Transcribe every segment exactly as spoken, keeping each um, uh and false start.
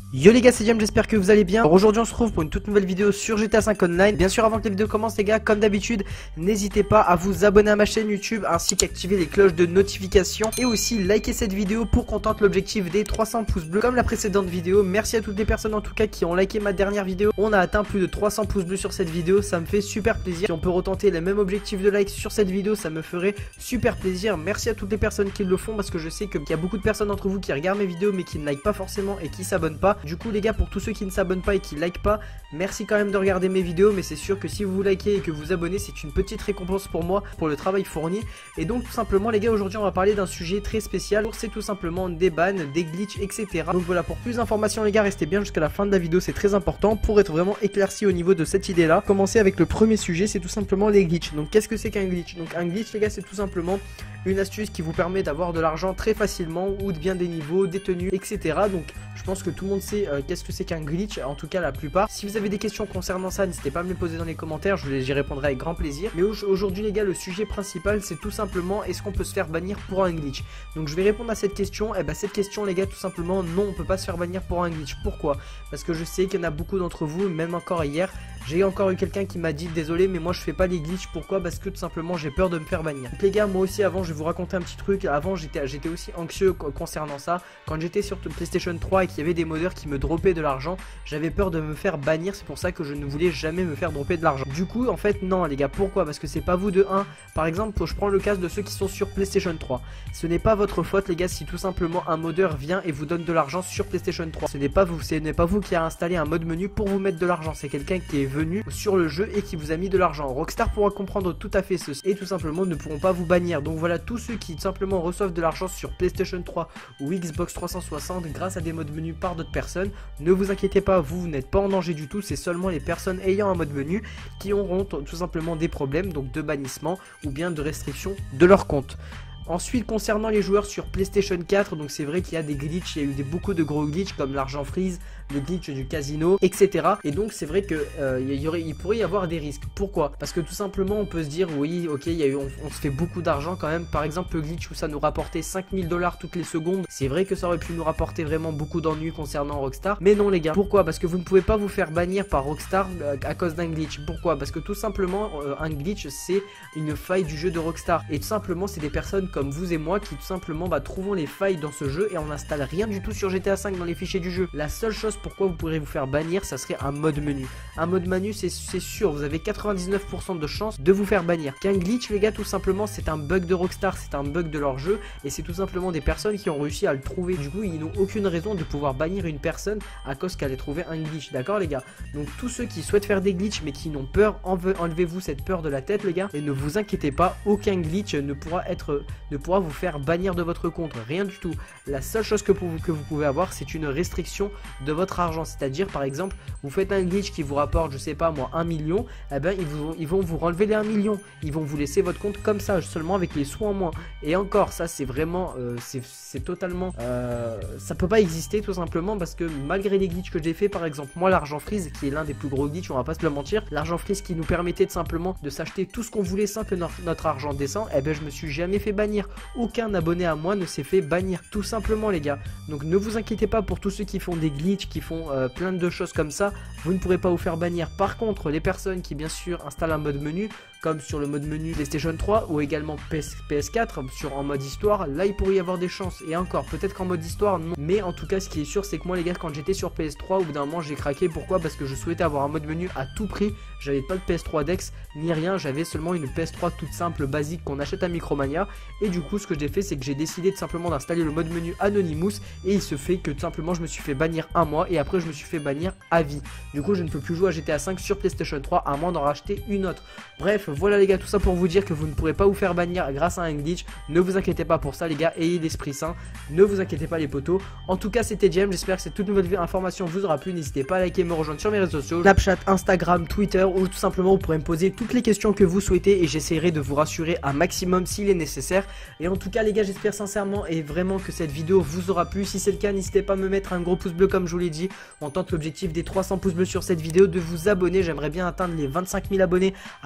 Yo les gars, c'est James, j'espère que vous allez bien. Alors aujourd'hui on se retrouve pour une toute nouvelle vidéo sur G T A cinq Online. Bien sûr, avant que la vidéo commence les gars, comme d'habitude, n'hésitez pas à vous abonner à ma chaîne YouTube ainsi qu'activer les cloches de notification et aussi liker cette vidéo pour qu'on tente l'objectif des trois cents pouces bleus comme la précédente vidéo. Merci à toutes les personnes en tout cas qui ont liké ma dernière vidéo. On a atteint plus de trois cents pouces bleus sur cette vidéo, ça me fait super plaisir. Si on peut retenter les mêmes objectifs de like sur cette vidéo, ça me ferait super plaisir. Merci à toutes les personnes qui le font parce que je sais qu'il y a beaucoup de personnes d'entre vous qui regardent mes vidéos mais qui ne like pas forcément et qui s'abonnent pas. Du coup les gars, pour tous ceux qui ne s'abonnent pas et qui like pas, merci quand même de regarder mes vidéos, mais c'est sûr que si vous vous likez et que vous abonnez, c'est une petite récompense pour moi pour le travail fourni. Et donc tout simplement les gars, aujourd'hui on va parler d'un sujet très spécial, c'est tout simplement des bans, des glitches, etc. Donc voilà, pour plus d'informations les gars, restez bien jusqu'à la fin de la vidéo, c'est très important pour être vraiment éclairci au niveau de cette idée là. Commencer avec le premier sujet, c'est tout simplement les glitches. Donc qu'est-ce que c'est qu'un glitch? Donc un glitch les gars, c'est tout simplement une astuce qui vous permet d'avoir de l'argent très facilement ou de bien des niveaux, des tenues, et cetera. Donc je pense que tout le monde sait euh, qu'est-ce que c'est qu'un glitch, en tout cas la plupart. Si vous avez des questions concernant ça, n'hésitez pas à me les poser dans les commentaires, je j'y répondrai avec grand plaisir. Mais aujourd'hui les gars, le sujet principal c'est tout simplement est-ce qu'on peut se faire bannir pour un glitch? Donc je vais répondre à cette question. Et bah cette question les gars, tout simplement non, on peut pas se faire bannir pour un glitch. Pourquoi? Parce que je sais qu'il y en a beaucoup d'entre vous, même encore hier, j'ai encore eu quelqu'un qui m'a dit désolé mais moi je fais pas les glitches. Pourquoi? Parce que tout simplement j'ai peur de me faire bannir. Donc les gars, moi aussi avant je vais vous raconter un petit truc. Avant j'étais j'étais aussi anxieux concernant ça. Quand j'étais sur PlayStation trois et qu'il y avait des modeurs qui me droppaient de l'argent, j'avais peur de me faire bannir. C'est pour ça que je ne voulais jamais me faire dropper de l'argent. Du coup en fait non les gars, pourquoi? Parce que c'est pas vous de un. Par exemple je prends le cas de ceux qui sont sur PlayStation trois. Ce n'est pas votre faute les gars si tout simplement un modeur vient et vous donne de l'argent sur PlayStation trois. Ce n'est pas vous, ce n'est pas vous qui a installé un mode menu pour vous mettre de l'argent. C'est quelqu'un qui est venu sur le jeu et qui vous a mis de l'argent. Rockstar pourra comprendre tout à fait ceci et tout simplement ne pourront pas vous bannir. Donc voilà, tous ceux qui tout simplement reçoivent de l'argent sur PlayStation trois ou Xbox trois cent soixante grâce à des modes menus par d'autres personnes, ne vous inquiétez pas, vous, vous n'êtes pas en danger du tout. C'est seulement les personnes ayant un mode menu qui auront tout simplement des problèmes, donc de bannissement ou bien de restriction de leur compte. Ensuite, concernant les joueurs sur PlayStation quatre, donc c'est vrai qu'il y a des glitches, il y a eu des, beaucoup de gros glitches comme l'argent freeze, le glitch du casino, et cetera. Et donc c'est vrai que euh, il, y aurait, il pourrait y avoir des risques. Pourquoi? Parce que tout simplement on peut se dire oui, ok, il y a eu, on, on se fait beaucoup d'argent quand même. Par exemple le glitch où ça nous rapportait cinq mille dollars toutes les secondes, c'est vrai que ça aurait pu nous rapporter vraiment beaucoup d'ennuis concernant Rockstar. Mais non les gars, pourquoi? Parce que vous ne pouvez pas vous faire bannir par Rockstar euh, à cause d'un glitch. Pourquoi? Parce que tout simplement euh, un glitch c'est une faille du jeu de Rockstar. Et tout simplement c'est des personnes comme vous et moi qui tout simplement bah, trouvons les failles dans ce jeu et on n'installe rien du tout sur G T A cinq dans les fichiers du jeu. La seule chose pourquoi vous pourrez vous faire bannir, ça serait un mode menu. Un mode menu c'est sûr, vous avez quatre-vingt-dix-neuf pour cent de chance de vous faire bannir. Qu'un glitch les gars, tout simplement c'est un bug de Rockstar, c'est un bug de leur jeu et c'est tout simplement des personnes qui ont réussi à le trouver. Du coup ils n'ont aucune raison de pouvoir bannir une personne à cause qu'elle ait trouvé un glitch, d'accord les gars? Donc tous ceux qui souhaitent faire des glitches mais qui n'ont peur, enlevez-vous cette peur de la tête les gars et ne vous inquiétez pas, aucun glitch ne pourra être ne pourra vous faire bannir de votre compte, rien du tout. La seule chose que, pour vous, que vous pouvez avoir c'est une restriction de votre argent, c'est-à-dire par exemple vous faites un glitch qui vous rapporte je sais pas moi un million, eh ben ils, vous, ils vont vous relever les un million, ils vont vous laisser votre compte comme ça seulement avec les sous en moins. Et encore ça c'est vraiment euh, c'est totalement euh, ça peut pas exister tout simplement parce que malgré les glitches que j'ai fait, par exemple moi l'argent freeze qui est l'un des plus gros glitches, on va pas se le mentir, l'argent freeze qui nous permettait de simplement de s'acheter tout ce qu'on voulait sans que notre, notre argent descende, eh ben je me suis jamais fait bannir. Aucun abonné à moi ne s'est fait bannir, tout simplement les gars. Donc ne vous inquiétez pas pour tous ceux qui font des glitches, qui font euh, plein de choses comme ça, vous ne pourrez pas vous faire bannir. Par contre les personnes qui bien sûr installent un mode menu comme sur le mode menu PlayStation trois ou également P S quatre sur en mode histoire, là il pourrait y avoir des chances. Et encore peut-être qu'en mode histoire non, mais en tout cas ce qui est sûr c'est que moi les gars, quand j'étais sur P S trois au bout d'un moment j'ai craqué. Pourquoi? Parce que je souhaitais avoir un mode menu à tout prix. J'avais pas de P S trois Dex ni rien, j'avais seulement une P S trois toute simple basique qu'on achète à Micromania. Et du coup ce que j'ai fait c'est que j'ai décidé de simplement d'installer le mode menu Anonymous et il se fait que tout simplement je me suis fait bannir un mois et après je me suis fait bannir à vie. Du coup je ne peux plus jouer à G T A cinq sur PlayStation trois à moins d'en racheter une autre. Bref voilà les gars, tout ça pour vous dire que vous ne pourrez pas vous faire bannir grâce à un glitch. Ne vous inquiétez pas pour ça les gars, ayez l'esprit sain, ne vous inquiétez pas les potos. En tout cas c'était James, j'espère que cette toute nouvelle information vous aura plu. N'hésitez pas à liker et me rejoindre sur mes réseaux sociaux, Snapchat, Instagram, Twitter, ou tout simplement vous pourrez me poser toutes les questions que vous souhaitez et j'essaierai de vous rassurer un maximum s'il est nécessaire. Et en tout cas les gars, j'espère sincèrement et vraiment que cette vidéo vous aura plu. Si c'est le cas, n'hésitez pas à me mettre un gros pouce bleu comme je vous l'ai dit. On tente l'objectif des trois cents pouces bleus sur cette vidéo, de vous abonner. J'aimerais bien atteindre les vingt-cinq mille abonnés avant la rentrée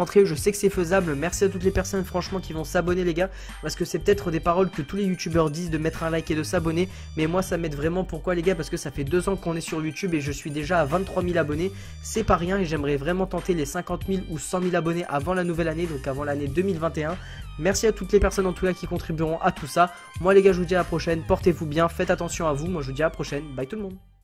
rentrer. Je sais que c'est faisable. Merci à toutes les personnes franchement qui vont s'abonner les gars, parce que c'est peut-être des paroles que tous les youtubeurs disent, de mettre un like et de s'abonner, mais moi ça m'aide vraiment. Pourquoi les gars? Parce que ça fait deux ans qu'on est sur YouTube et je suis déjà à vingt-trois mille abonnés. C'est pas rien et j'aimerais vraiment tenter les cinquante mille ou cent mille abonnés avant la nouvelle année, donc avant l'année deux mille vingt et un. Merci à toutes les personnes en tout cas qui contribueront à tout ça. Moi les gars, je vous dis à la prochaine, portez-vous bien, faites attention à vous. Moi je vous dis à la prochaine, bye tout le monde.